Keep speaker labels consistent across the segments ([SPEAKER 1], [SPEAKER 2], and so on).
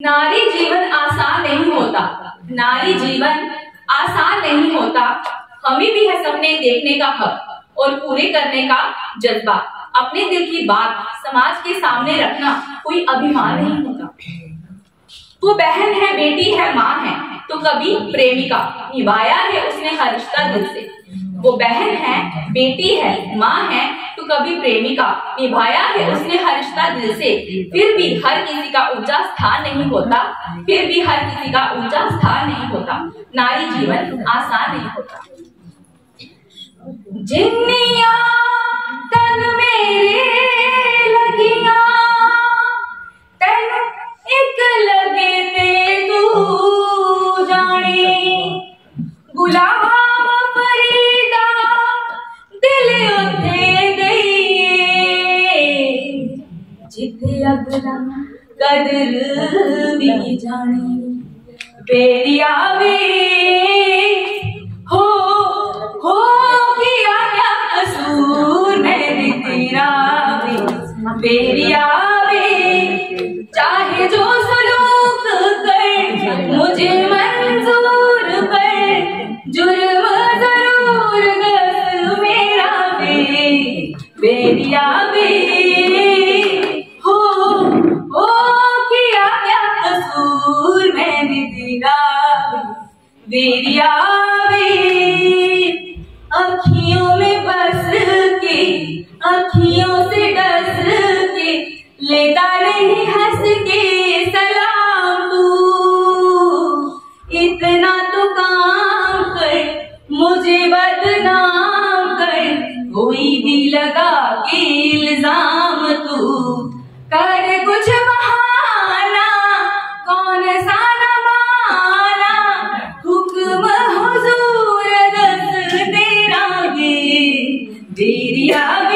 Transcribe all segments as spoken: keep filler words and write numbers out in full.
[SPEAKER 1] नारी जीवन आसान नहीं होता, नारी जीवन आसान नहीं होता। हमें भी है सपने देखने का हक और पूरे करने का जज्बा। अपने दिल की बात समाज के सामने रखना कोई अभिमान नहीं होता। वो बहन है, बेटी है, माँ है, तो कभी प्रेमिका, निभाया है उसने हर रिश्ता दिल से। वो बहन है, बेटी है, माँ है, तो कभी प्रेमिका, निभाया है उसने हर रिश्ता दिल से। फिर भी हर किसी का ऊंचा स्थान नहीं होता, फिर भी हर किसी का ऊंचा स्थान नहीं होता। नारी जीवन आसान नहीं होता। जिन्निया तन मेरे लगिया, तन एक लगे ते तू जाने। गुलाब फरीदा दिल उथे दईए, जिथे अगला कदर भी जाने। बेरिया वे हो हो किया क्या कसूर मैंने तेरा वे। बेरिया वे चाहे जो सलूक कर मुझे मंजूर कर, जुर्म जरूर गस मेरा वे। बेरिया वे हो हो किया क्या कसूर मैंने तेरा वे। बेरिया अखियों में बस के, अखियों से डस के, लेता नहीं हंस के सलाम तू। इतना तो काम कर मुझे बदनाम कर, कोई भी लगा के इल्जाम तू। कर कुछ बहाना कौन सा न माना, हुक्म हुजूर दस तेरा वे। बेरिया वे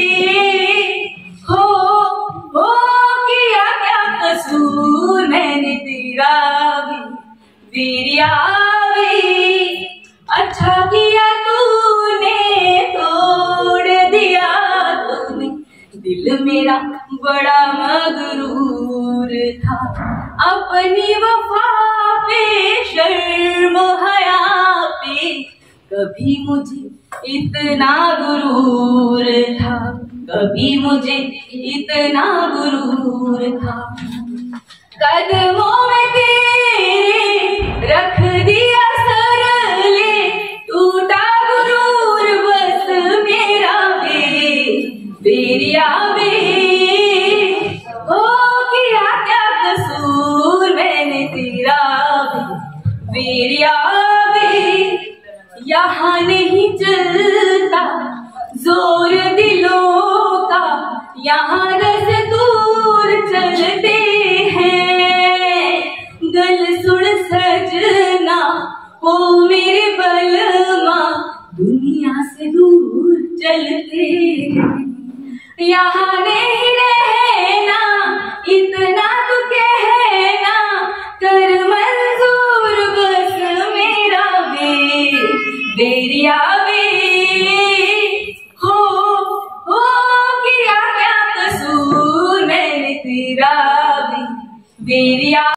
[SPEAKER 1] हो हो किया क्या कसूर मैंने तेरा वे। बेरिया वे अच्छा किया तूने, तोड़ दिया तूने दिल मेरा बड़ा मगरूर था। अपनी वफा पे शर्म हया पे कभी मुझे इतना गुरूर था, कभी मुझे इतना गुरूर था। कदमों में तेरे रख दिया सर ले, टूटा गुरूर बस मेरा वे। बेरिया वे हो किया क्या कसूर मैंने तेरा वे। बेरिया वे यहाँ नहीं चलता जोर दिलों का, यहाँ दस्तूर चलते हैं। गल सुन सजना हो मेरे बलमा, दुनिया से दूर चलते हैं। यहाँ नहीं रहना इतना तो कहना, कर मंजूर बस मेरा वे। बेरिया वे हो हो किया क्या कसूर मैंने तेरा वे। बेरिया